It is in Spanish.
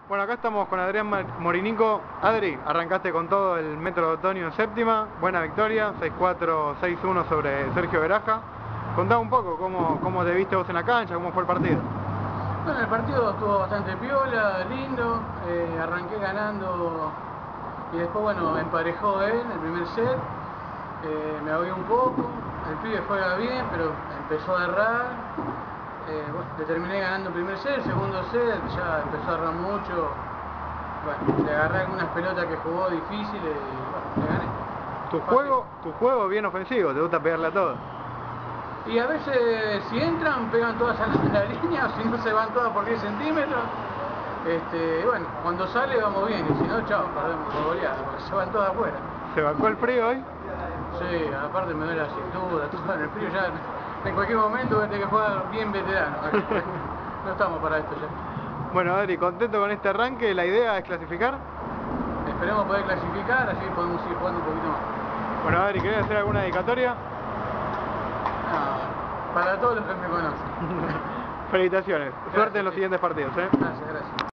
Bueno, acá estamos con Adrián Morinico. Adri, arrancaste con todo el Metro de Otoño en séptima, buena victoria, 6-4, 6-1 sobre Sergio Veraja. Contá un poco cómo te viste vos en la cancha, cómo fue el partido. Bueno, el partido estuvo bastante piola, lindo, arranqué ganando y después, bueno, emparejó él en el primer set, me ahogué un poco, el pibe juega bien, pero empezó a errar, bueno, le terminé ganando el primer set, el segundo set ya empezó a errar mucho, bueno, le agarré algunas pelotas que jugó difíciles y bueno, le gané. Tu juego bien ofensivo, te gusta pegarle a todo. Y a veces si entran, pegan todas a la línea, o si no se van todas por 10 centímetros. Bueno, cuando sale vamos bien, y si no, chao, perdemos por goleada, porque se van todas afuera. ¿Se bancó el frío hoy? Sí, aparte me duele la cintura, todo en el frío ya, en cualquier momento voy a tener que jugar bien veterano. No estamos para esto ya. Bueno, Adri, contento con este arranque, la idea es clasificar. Esperemos poder clasificar, así podemos ir jugando un poquito más. Bueno, Adri, ¿querés hacer alguna dedicatoria? No, para todos los que me conocen. Felicitaciones, Gracias, suerte en los sí. siguientes partidos. Gracias, gracias.